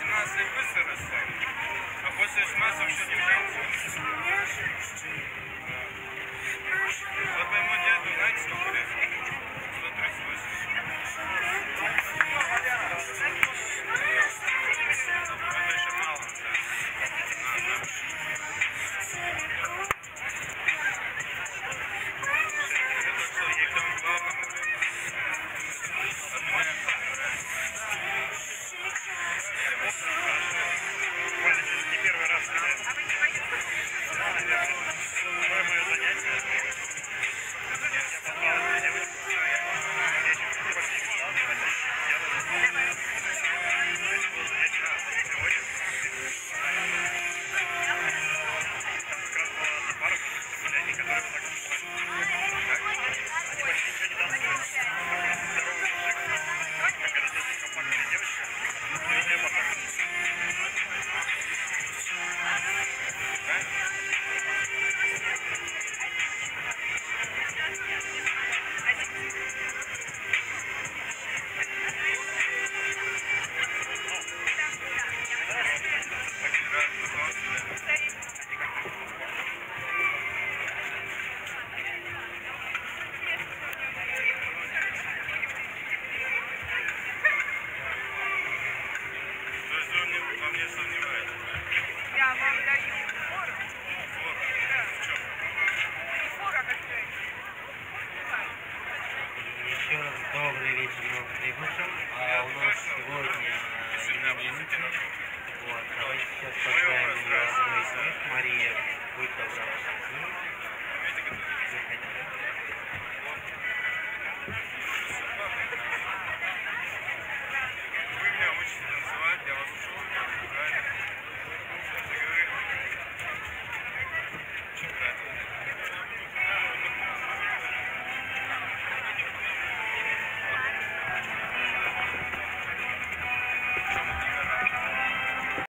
нас и быстро растет, а после смаза вообще не взялся. Вот моему деду, знаете, сколько лет? 138. Это еще мало, да. Это что, ей там главному? Не первый раз, наверное. Второе мое занятие. Я попал на девочку. Я еще почти не знал, что это. Это было занятие сегодня. Там как раз была одна пара, блядь, которые вот так они почти ничего не танцуют. Здоровый мужик. Какая-то достаточно компактная девочка. И у нее потом. Во мне сомневается. Я вам даю фору. Фора? В чем? Не фора, как сказать. Еще раз добрый вечер новым прибывшим. У нас сегодня именинница. Вот, давайте сейчас поздравим ее одну из них. Мария, будь добра, пожалуйста.